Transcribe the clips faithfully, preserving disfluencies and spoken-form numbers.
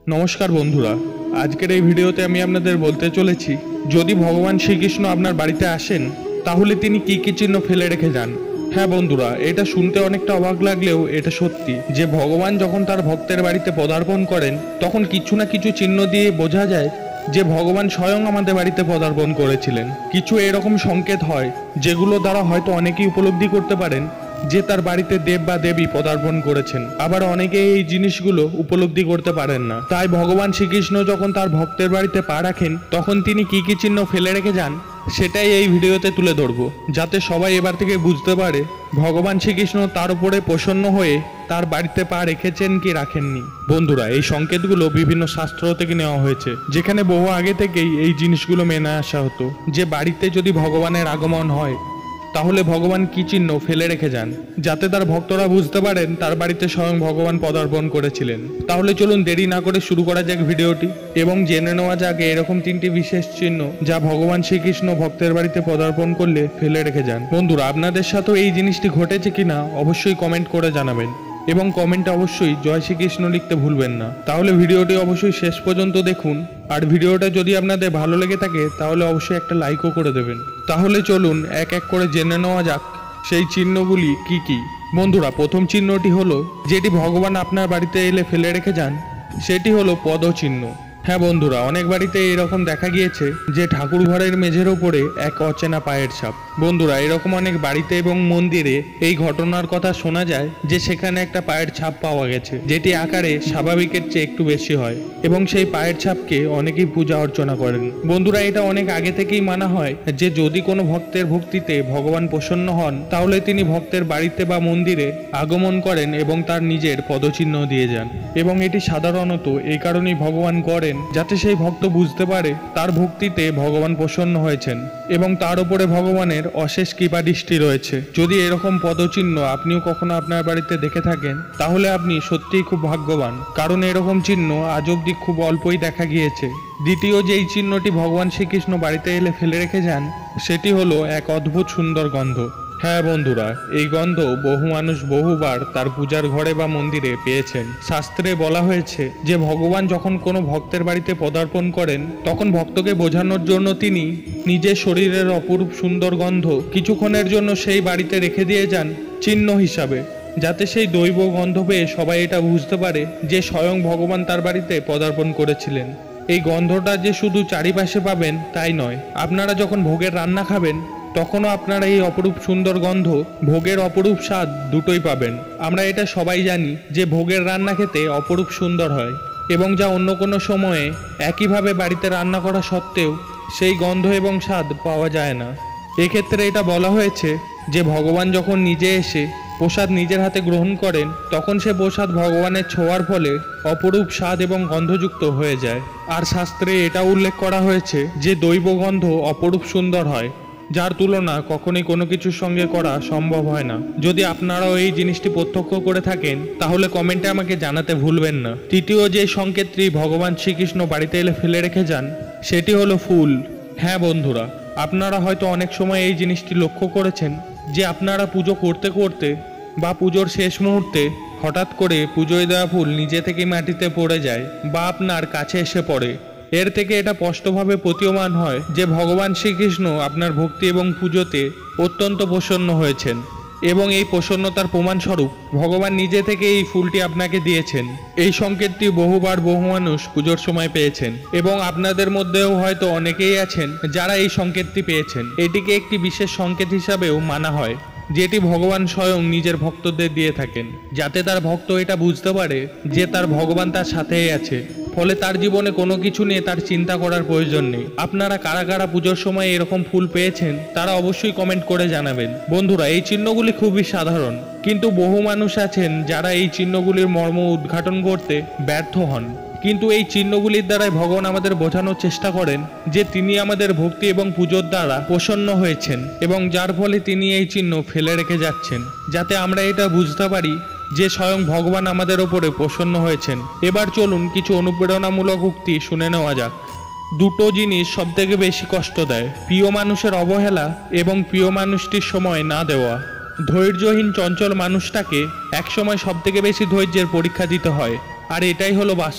নমস্কার বন্ধুরা, আজকের এই ভিডিওতে আমি আপনাদের বলতে চলেছি যদি ভগবান শ্রীকৃষ্ণ আপনার বাড়িতে আসেন তাহলে তিনি কি কি চিহ্ন ফেলে রেখে যান। হ্যাঁ বন্ধুরা, এটা শুনতে অনেকটা অবাক লাগলেও এটা সত্যি যে ভগবান যখন তার ভক্তের বাড়িতে পদার্পণ করেন তখন কিছু না কিছু চিহ্ন দিয়ে বোঝা যায় যে ভগবান স্বয়ং আমাদের বাড়িতে পদার্পণ করেছিলেন। কিছু এরকম সংকেত হয় যেগুলো দ্বারা হয়তো অনেকেই উপলব্ধি করতে পারেন যে তার বাড়িতে দেব বা দেবী পদার্পণ করেছেন, আবার অনেকে এই জিনিসগুলো উপলব্ধি করতে পারেন না। তাই ভগবান শ্রীকৃষ্ণ যখন তার ভক্তের বাড়িতে পা রাখেন তখন তিনি কি কি চিহ্ন ফেলে রেখে যান সেটাই এই ভিডিওতে তুলে ধরবো, যাতে সবাই এবার থেকে বুঝতে পারে ভগবান শ্রীকৃষ্ণ তার উপরে প্রসন্ন হয়ে তার বাড়িতে পা রেখেছেন কি রাখেননি। বন্ধুরা, এই সংকেতগুলো বিভিন্ন শাস্ত্র থেকে নেওয়া হয়েছে, যেখানে বহু আগে থেকেই এই জিনিসগুলো মেনে আসা হতো যে বাড়িতে যদি ভগবানের আগমন হয় তাহলে ভগবান কি চিহ্ন ফেলে রেখে যান, যাতে তার ভক্তরা বুঝতে পারেন তার বাড়িতে স্বয়ং ভগবান পদার্পণ করেছিলেন। তাহলে চলুন দেরি না করে শুরু করা যাক ভিডিওটি এবং জেনে নেওয়া যাক এরকম তিনটি বিশেষ চিহ্ন যা ভগবান শ্রীকৃষ্ণ ভক্তের বাড়িতে পদার্পণ করলে ফেলে রেখে যান। বন্ধুরা, আপনাদের সাথেও এই জিনিসটি ঘটেছে কিনা অবশ্যই কমেন্ট করে জানাবেন এবং কমেন্টে অবশ্যই জয় শ্রীকৃষ্ণ লিখতে ভুলবেন না। তাহলে ভিডিওটি অবশ্যই শেষ পর্যন্ত দেখুন, আর ভিডিওটা যদি আপনাদের ভালো লেগে থাকে তাহলে অবশ্যই একটা লাইকও করে দেবেন। তাহলে চলুন এক এক করে জেনে নেওয়া যাক সেই চিহ্নগুলি কি কি। বন্ধুরা, প্রথম চিহ্নটি হলো যেটি ভগবান আপনার বাড়িতে এলে ফেলে রেখে যান, সেটি হলো পদচিহ্ন। হ্যাঁ বন্ধুরা, অনেক বাড়িতে এরকম দেখা গিয়েছে যে ঠাকুর ঘরের মেঝের ওপরে এক অচেনা পায়ের ছাপ। বন্ধুরা, এরকম অনেক বাড়িতে এবং মন্দিরে এই ঘটনার কথা শোনা যায় যে সেখানে একটা পায়ের ছাপ পাওয়া গেছে, যেটি আকারে স্বাভাবিকের চেয়ে একটু বেশি হয় এবং সেই পায়ের ছাপকে অনেকেই পূজা অর্চনা করেন। বন্ধুরা, এটা অনেক আগে থেকেই মানা হয় যে যদি কোনো ভক্তের ভক্তিতে ভগবান প্রসন্ন হন তাহলে তিনি ভক্তের বাড়িতে বা মন্দিরে আগমন করেন এবং তার নিজের পদচিহ্ন দিয়ে যান। এবং এটি সাধারণত এই কারণেই ভগবান করেন যাতে সেই ভক্ত বুঝতে পারে তার ভক্তিতে ভগবান প্রসন্ন হয়েছেন এবং তার উপরে ভগবানের অশেষ কৃপা দৃষ্টি রয়েছে। যদি এরকম পদচিহ্ন আপনিও কখনো আপনার বাড়িতে দেখে থাকেন তাহলে আপনি সত্যিই খুব ভাগ্যবান, কারণ এরকম চিহ্ন আজ অবধি খুব অল্পই দেখা গিয়েছে। দ্বিতীয় যেই চিহ্নটি ভগবান শ্রীকৃষ্ণ বাড়িতে এলে ফেলে রেখে যান সেটি হলো এক অদ্ভুত সুন্দর গন্ধ। হ্যাঁ বন্ধুরা, এই গন্ধ বহু মানুষ বহুবার তার পূজার ঘরে বা মন্দিরে পেয়েছেন। শাস্ত্রে বলা হয়েছে যে ভগবান যখন কোনো ভক্তের বাড়িতে পদার্পণ করেন তখন ভক্তকে বোঝানোর জন্য তিনি নিজের শরীরের অপরূপ সুন্দর গন্ধ কিছুক্ষণের জন্য সেই বাড়িতে রেখে দিয়ে যান চিহ্ন হিসাবে, যাতে সেই দৈব গন্ধ পেয়ে সবাই এটা বুঝতে পারে যে স্বয়ং ভগবান তার বাড়িতে পদার্পণ করেছিলেন। এই গন্ধটা যে শুধু চারিপাশে পাবেন তাই নয়, আপনারা যখন ভোগের রান্না খাবেন তখনও আপনারা এই অপরূপ সুন্দর গন্ধ, ভোগের অপরূপ স্বাদ দুটোই পাবেন। আমরা এটা সবাই জানি যে ভোগের রান্না খেতে অপরূপ সুন্দর হয় এবং যা অন্য কোনো সময়ে একইভাবে বাড়িতে রান্না করা সত্ত্বেও সেই গন্ধ এবং স্বাদ পাওয়া যায় না। এক্ষেত্রে এটা বলা হয়েছে যে ভগবান যখন নিজে এসে প্রসাদ নিজের হাতে গ্রহণ করেন তখন সে প্রসাদ ভগবানের ছোঁয়ার ফলে অপরূপ স্বাদ এবং গন্ধযুক্ত হয়ে যায়। আর শাস্ত্রে এটা উল্লেখ করা হয়েছে যে দৈব গন্ধ অপরূপ সুন্দর হয়, যার তুলনা কখনোই কোনো কিছুর সঙ্গে করা সম্ভব হয় না। যদি আপনারাও এই জিনিসটি প্রত্যক্ষ করে থাকেন তাহলে কমেন্টে আমাকে জানাতে ভুলবেন না। তৃতীয় যে সংকেতটি ভগবান শ্রীকৃষ্ণ বাড়িতে এলে ফেলে রেখে যান সেটি হলো ফুল। হ্যাঁ বন্ধুরা, আপনারা হয়তো অনেক সময় এই জিনিসটি লক্ষ্য করেছেন যে আপনারা পুজো করতে করতে বা পুজোর শেষ মুহূর্তে হঠাৎ করে পুজোয় দেওয়া ফুল নিজে থেকেই মাটিতে পড়ে যায় বা আপনার কাছে এসে পড়ে। এর থেকে এটা স্পষ্টভাবে প্রতীয়মান হয় যে ভগবান শ্রীকৃষ্ণ আপনার ভক্তি এবং পুজোতে অত্যন্ত প্রসন্ন হয়েছেন এবং এই প্রসন্নতার প্রমাণস্বরূপ ভগবান নিজে থেকে এই ফুলটি আপনাকে দিয়েছেন। এই সংকেতটি বহুবার বহু মানুষ পুজোর সময় পেয়েছেন এবং আপনাদের মধ্যেও হয়তো অনেকেই আছেন যারা এই সংকেতটি পেয়েছেন। এটিকে একটি বিশেষ সংকেত হিসাবেও মানা হয় যেটি ভগবান স্বয়ং নিজের ভক্তদের দিয়ে থাকেন, যাতে তার ভক্ত এটা বুঝতে পারে যে তার ভগবান তার সাথেই আছে, ফলে তার জীবনে কোনো কিছু নিয়ে তার চিন্তা করার প্রয়োজন নেই। আপনারা কারা কারা পুজোর সময় এরকম ফুল পেয়েছেন তারা অবশ্যই কমেন্ট করে জানাবেন। বন্ধুরা, এই চিহ্নগুলি খুবই সাধারণ, কিন্তু বহু মানুষ আছেন যারা এই চিহ্নগুলির মর্ম উদ্ঘাটন করতে ব্যর্থ হন। কিন্তু এই চিহ্নগুলির দ্বারাই ভগবান আমাদের বোঝানোর চেষ্টা করেন যে তিনি আমাদের ভক্তি এবং পুজোর দ্বারা প্রসন্ন হয়েছেন এবং যার ফলে তিনি এই চিহ্ন ফেলে রেখে যাচ্ছেন, যাতে আমরা এটা বুঝতে পারি যে স্বয়ং ভগবান আমাদের ওপরে প্রসন্ন হয়েছেন। এবার চলুন কিছু অনুপ্রেরণামূলক উক্তি শুনে নেওয়া যাক। দুটো জিনিস সবথেকে বেশি কষ্ট দেয়, প্রিয় মানুষের অবহেলা এবং প্রিয় মানুষটির সময় না দেওয়া। ধৈর্যহীন চঞ্চল মানুষটাকে একসময় সবথেকে বেশি ধৈর্যের পরীক্ষা দিতে হয়, আর এটাই হলো বাস্তব।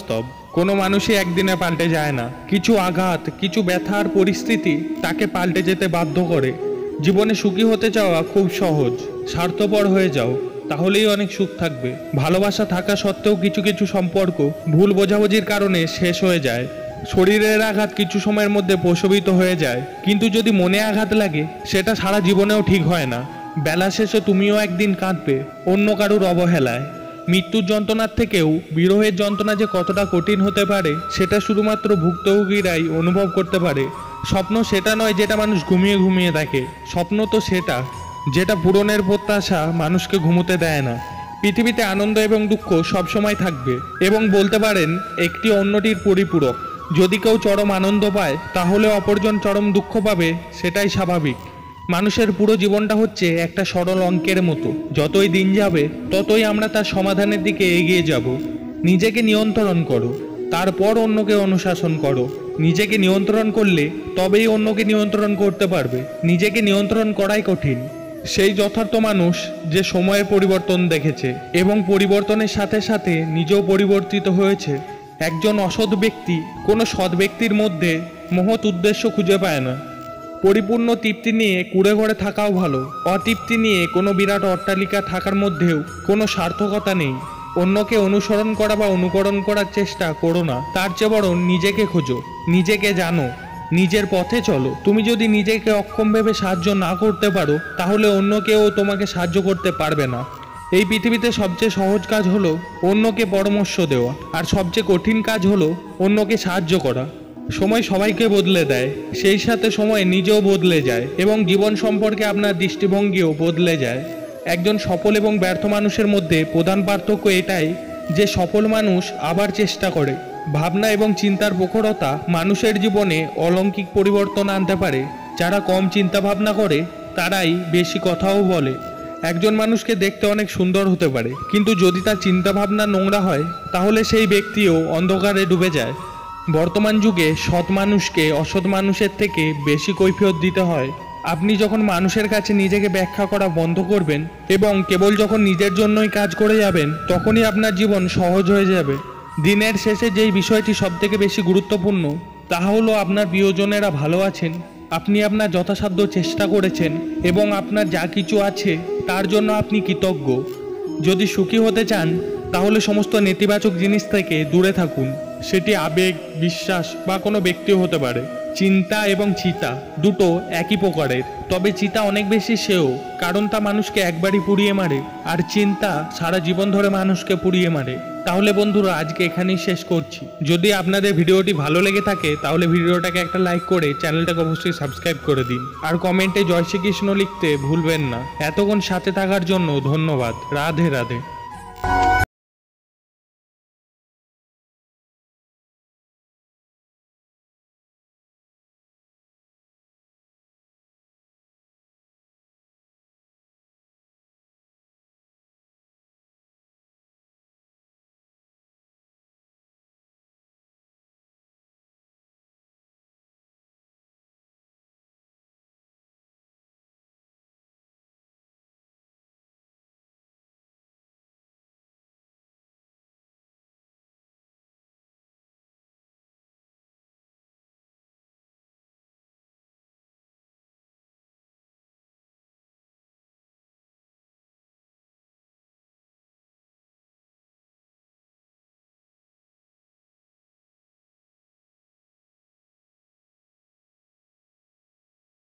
কোনো মানুষই একদিনে পাল্টে যায় না। কিছু আঘাত, কিছু ব্যথার পরিস্থিতি তাকে পাল্টে যেতে বাধ্য করে। জীবনে সুখী হতে চাওয়া খুব সহজ। স্বার্থপর হয়ে যাও, তাহলেই অনেক সুখ থাকবে। ভালোবাসা থাকা সত্ত্বেও কিছু কিছু সম্পর্ক ভুল বোঝাবুঝির কারণে শেষ হয়ে যায়। শরীরের আঘাত কিছু সময়ের মধ্যে প্রশমিত হয়ে যায়, কিন্তু যদি মনে আঘাত লাগে সেটা সারা জীবনেও ঠিক হয় না। বেলা শেষে তুমিও একদিন কাঁদবে অন্য কারুর অবহেলায়। মৃত্যুর যন্ত্রণার থেকেও বিরহের যন্ত্রণা যে কতটা কঠিন হতে পারে সেটা শুধুমাত্র ভুক্তভোগীরাই অনুভব করতে পারে। স্বপ্ন সেটা নয় যেটা মানুষ ঘুমিয়ে ঘুমিয়ে দেখে, স্বপ্ন তো সেটা যেটা পূরণের প্রত্যাশা মানুষকে ঘুমোতে দেয় না। পৃথিবীতে আনন্দ এবং দুঃখ সবসময় থাকবে এবং বলতে পারেন একটি অন্যটির পরিপূরক। যদি কেউ চরম আনন্দ পায় তাহলে অপরজন চরম দুঃখ পাবে, সেটাই স্বাভাবিক। মানুষের পুরো জীবনটা হচ্ছে একটা সরল অঙ্কের মতো। যতই দিন যাবে ততই আমরা তার সমাধানের দিকে এগিয়ে যাব। নিজেকে নিয়ন্ত্রণ করো, তারপর অন্যকে অনুশাসন করো। নিজেকে নিয়ন্ত্রণ করলে তবেই অন্যকে নিয়ন্ত্রণ করতে পারবে। নিজেকে নিয়ন্ত্রণ করাই কঠিন। সেই যথার্থ মানুষ যে সময়ের পরিবর্তন দেখেছে এবং পরিবর্তনের সাথে সাথে নিজেও পরিবর্তিত হয়েছে। একজন অসৎ ব্যক্তি কোনো সৎ ব্যক্তির মধ্যে মহৎ উদ্দেশ্য খুঁজে পায় না। পরিপূর্ণ তৃপ্তি নিয়ে কুড়ে ঘরে থাকাও ভালো। অতৃপ্তি নিয়ে কোনো বিরাট অট্টালিকা থাকার মধ্যেও কোনো সার্থকতা নেই। অন্যকে অনুসরণ করা বা অনুকরণ করার চেষ্টা করো না, তার চেয়ে বরং নিজেকে খোঁজো, নিজেকে জানো, নিজের পথে চলো। তুমি যদি নিজেকে অক্ষম ভেবে সাহায্য না করতে পারো তাহলে অন্য কেউ তোমাকে সাহায্য করতে পারবে না। এই পৃথিবীতে সবচেয়ে সহজ কাজ হলো অন্যকে পরামর্শ দেওয়া, আর সবচেয়ে কঠিন কাজ হলো অন্যকে সাহায্য করা। সময় সবাইকে বদলে দেয়, সেই সাথে সময় নিজেও বদলে যায় এবং জীবন সম্পর্কে আপনার দৃষ্টিভঙ্গিও বদলে যায়। একজন সফল এবং ব্যর্থ মানুষের মধ্যে প্রধান পার্থক্য এটাই যে সফল মানুষ আবার চেষ্টা করে। ভাবনা এবং চিন্তার প্রখরতা মানুষের জীবনে অলৌকিক পরিবর্তন আনতে পারে। যারা কম চিন্তা ভাবনা করে তারাই বেশি কথাও বলে। একজন মানুষকে দেখতে অনেক সুন্দর হতে পারে, কিন্তু যদি তার চিন্তা ভাবনা নোংরা হয় তাহলে সেই ব্যক্তিও অন্ধকারে ডুবে যায়। বর্তমান যুগে সৎ মানুষকে অসৎ মানুষের থেকে বেশি কৈফিয়ত দিতে হয়। আপনি যখন মানুষের কাছে নিজেকে ব্যাখ্যা করা বন্ধ করবেন এবং কেবল যখন নিজের জন্যই কাজ করে যাবেন, তখনই আপনার জীবন সহজ হয়ে যাবে। দিনের শেষে যেই বিষয়টি সবথেকে বেশি গুরুত্বপূর্ণ তা হলো আপনার প্রিয়জনেরা ভালো আছেন, আপনি আপনার যথাসাধ্য চেষ্টা করেছেন এবং আপনার যা কিছু আছে তার জন্য আপনি কৃতজ্ঞ। যদি সুখী হতে চান তাহলে সমস্ত নেতিবাচক জিনিস থেকে দূরে থাকুন। সেটি আবেগ, বিশ্বাস বা কোনো ব্যক্তিও হতে পারে। চিন্তা এবং চিতা দুটো একই প্রকারের, তবে চিতা অনেক বেশি সেও, কারণ তা মানুষকে একবারই পুড়িয়ে মারে, আর চিন্তা সারা জীবন ধরে মানুষকে পুড়িয়ে মারে। তাহলে বন্ধুরা আজকে এখানেই শেষ করছি। যদি আপনাদের ভিডিওটি ভালো লেগে থাকে তাহলে ভিডিওটাকে একটা লাইক করে চ্যানেলটাকে অবশ্যই সাবস্ক্রাইব করে দিন, আর কমেন্টে জয় শ্রীকৃষ্ণ লিখতে ভুলবেন না। এতক্ষণ সাথে থাকার জন্য ধন্যবাদ। রাধে রাধে।